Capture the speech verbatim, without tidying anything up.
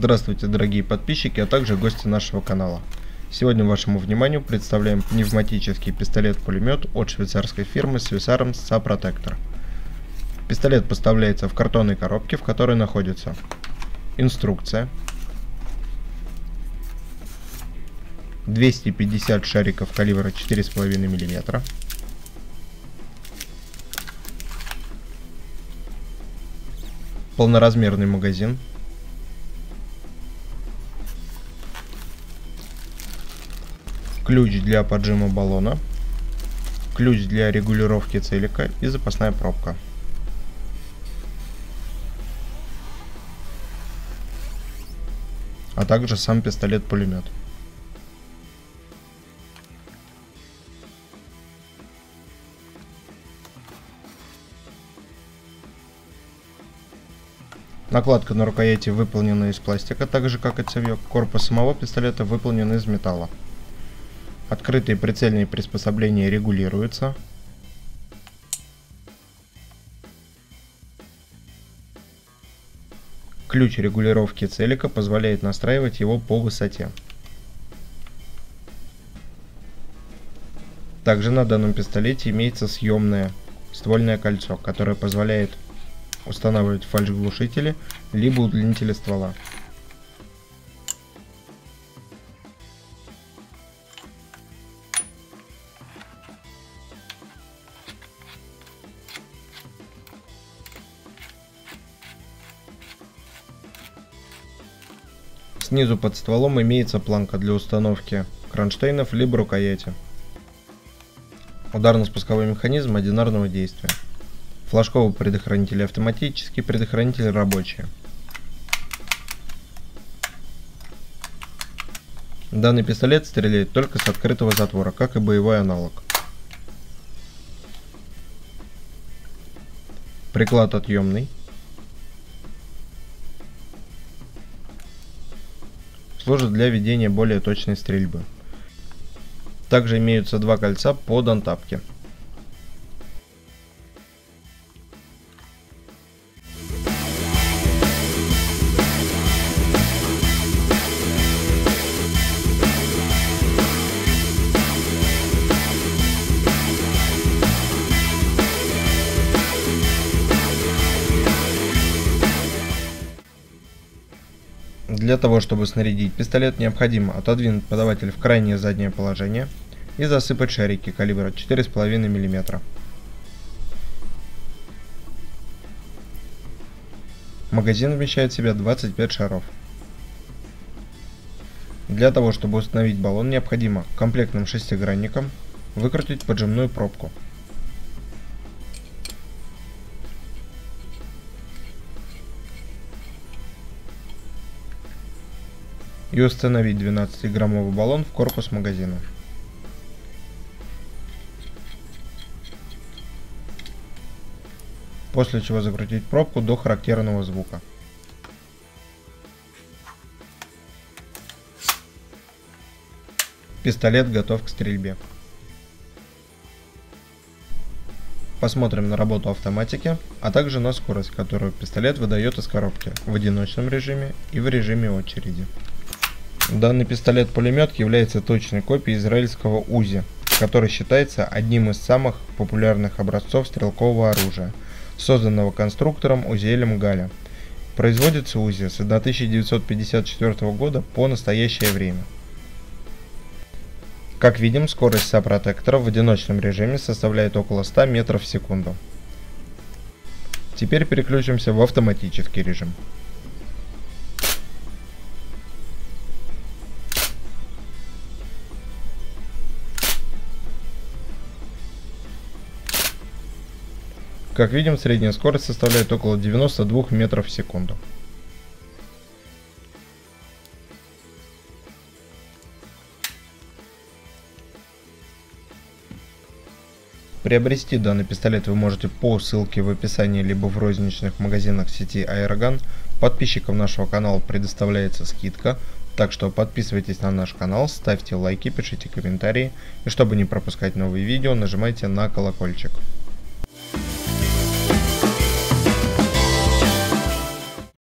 Здравствуйте, дорогие подписчики, а также гости нашего канала. Сегодня вашему вниманию представляем пневматический пистолет-пулемет от швейцарской фирмы Swiss Arms Saprotector. Пистолет поставляется в картонной коробке, в которой находится инструкция, двести пятьдесят шариков калибра четыре и пять миллиметра, полноразмерный магазин, ключ для поджима баллона, ключ для регулировки целика и запасная пробка. А также сам пистолет-пулемет. Накладка на рукояти выполнена из пластика, так же как и цевьек. Корпус самого пистолета выполнен из металла. Открытые прицельные приспособления регулируются. Ключ регулировки целика позволяет настраивать его по высоте. Также на данном пистолете имеется съемное ствольное кольцо, которое позволяет устанавливать фальшглушители либо удлинители ствола. Снизу под стволом имеется планка для установки кронштейнов либо рукояти. Ударно-спусковой механизм одинарного действия. Флажковый предохранитель автоматический, предохранитель рабочий. Данный пистолет стреляет только с открытого затвора, как и боевой аналог. Приклад отъемный. Служит для ведения более точной стрельбы. Также имеются два кольца под антапки. Для того, чтобы снарядить пистолет, необходимо отодвинуть подаватель в крайнее заднее положение и засыпать шарики калибра четыре и пять миллиметра. Магазин вмещает в себя двадцать пять шаров. Для того, чтобы установить баллон, необходимо комплектным шестигранником выкрутить поджимную пробку. И установить двенадцатиграммовый баллон в корпус магазина. После чего закрутить пробку до характерного звука. Пистолет готов к стрельбе. Посмотрим на работу автоматики, а также на скорость, которую пистолет выдает из коробки в одиночном режиме и в режиме очереди. Данный пистолет-пулемет является точной копией израильского УЗИ, который считается одним из самых популярных образцов стрелкового оружия, созданного конструктором Узиэлем Галя. Производится УЗИ с тысяча девятьсот пятьдесят четвёртого года по настоящее время. Как видим, скорость Saprotector в одиночном режиме составляет около ста метров в секунду. Теперь переключимся в автоматический режим. Как видим, средняя скорость составляет около девяноста двух метров в секунду. Приобрести данный пистолет вы можете по ссылке в описании либо в розничных магазинах сети Aerogun. Подписчикам нашего канала предоставляется скидка, так что подписывайтесь на наш канал, ставьте лайки, пишите комментарии, и чтобы не пропускать новые видео, нажимайте на колокольчик.